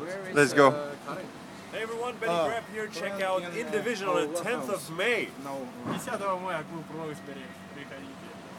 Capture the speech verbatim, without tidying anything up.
Let's go. Hey everyone, Benny Grab here. Check out In Division on the tenth of May. десятого мая клуб Ройс приходите.